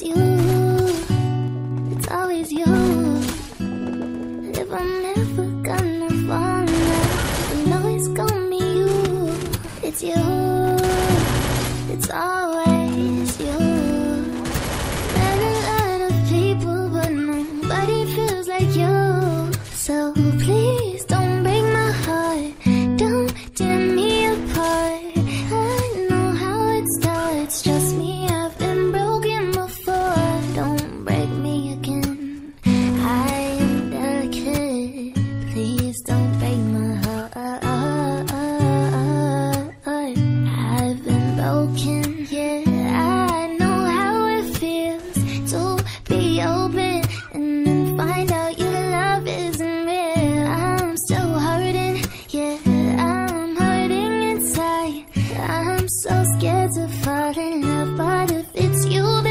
it's you, it's always you. And if I'm ever gonna fall in love, you know it's gonna be you. It's you, it's always you. Met a lot of people, but nobody feels like you. So please don't break my heart, don't tear me apart. I know how it starts, trust me, I've been broken before. Don't break me again, I am delicate. Please don't break my heart. I've been broken, yeah. I know how it feels to be open and then find out your love isn't real. I'm still hurting, yeah, I'm hurting inside. I'm so scared to fall in love, but if it's you,